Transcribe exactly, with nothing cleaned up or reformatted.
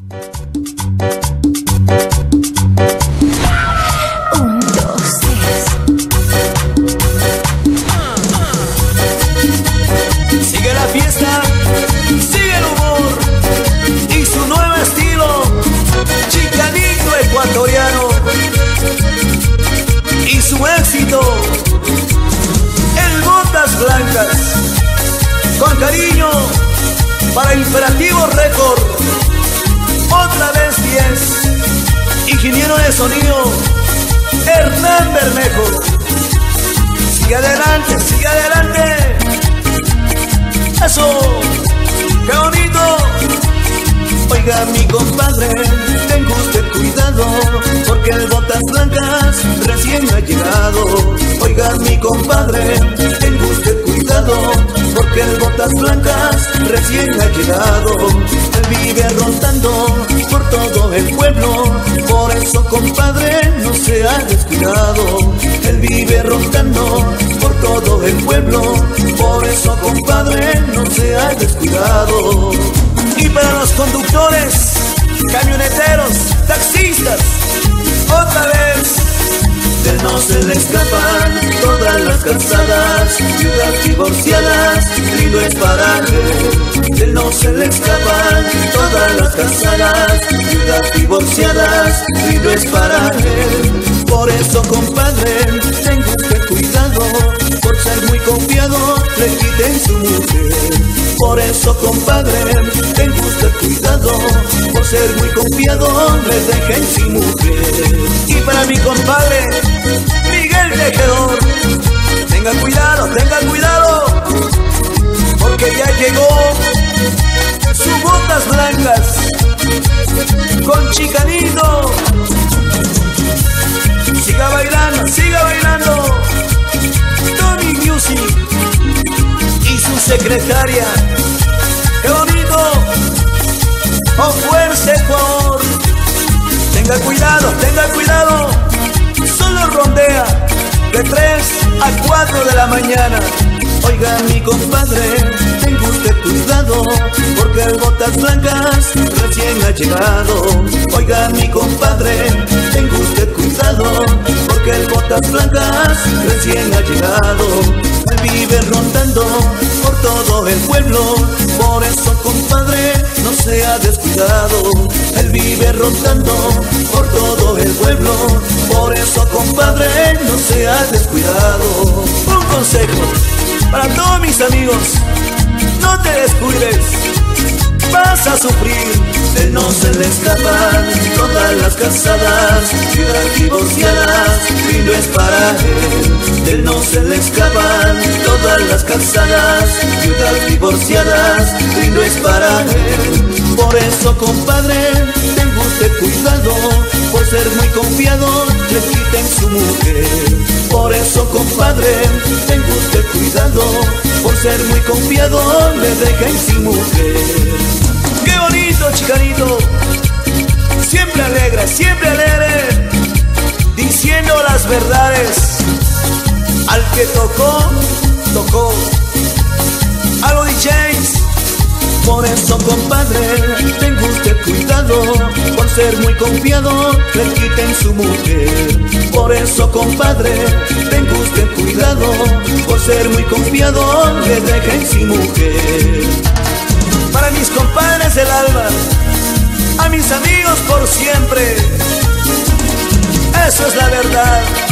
Un, dos, tres. Sigue la fiesta, sigue el humor y su nuevo estilo, chicanito ecuatoriano. Y su éxito, el Botas Blancas, con cariño para Imperativo Record. Otra vez diez, ingeniero de sonido Hernán Bermejo. Sigue adelante, sigue adelante. Eso, qué bonito. Oiga mi compadre, tenga usted cuidado, porque el Botas Blancas recién ha llegado. Oiga mi compadre, tenga usted cuidado, porque el Botas Blancas recién ha llegado. Él vive rondando por todo el pueblo, por eso compadre no se ha descuidado. Él vive rondando por todo el pueblo, por eso compadre no se ha descuidado. Y para los conductores, camioneteros, taxistas, otra vez, de él no se le escapan todas las calzadas, viudas divorciadas, y no es para él. De él no se le escapan todas las calzadas, viudas divorciadas, y no es para él. Por eso compadre, tenga usted cuidado, por ser muy confiado, le quiten su mujer. Por eso compadre, tenga usted cuidado, por ser muy confiado, le dejen sin mujer. Y para mi compadre, Miguel Tejedor, tenga cuidado, tenga cuidado, porque ya llegó su Botas Blancas, con Chicanito. Siga bailando, siga bailando, Tommy Music y su secretaria. ¡Qué bonito! ¡Oh, fuerza Ecuador! Tenga cuidado, tenga cuidado, solo rondea de tres a cuatro de la mañana. Oiga mi compadre, tenga usted cuidado, porque el Botas Blancas recién ha llegado. Oiga mi compadre, tenga usted cuidado, porque el Botas Blancas recién ha llegado. Él vive rondando por todo el pueblo, por eso compadre no se ha descuidado. Él vive rondando por todo el pueblo, por eso compadre no se ha descuidado. Un consejo para todos mis amigos: no te descuides, vas a sufrir. De él no se le escapan todas las casadas, viudas divorciadas, y no es para él. De él no se le escapan todas las casadas, viudas divorciadas, y no es para él. Por eso compadre, tenga usted cuidado, por ser muy confiado, le quiten su mujer. Por eso compadre, tenga usted cuidado, por ser muy confiado, le dejen sin mujer. ¡Qué bonito, Chicanito! Siempre alegre, siempre alegre, diciendo las verdades. Al que tocó, tocó. A los D Js. Por eso compadre, tenga usted cuidado, por ser muy confiado, le quiten su mujer. Por eso compadre, tenga usted cuidado, por ser muy confiado, le dejen sin mujer. Para mis compadres del alma, a mis amigos por siempre, eso es la verdad.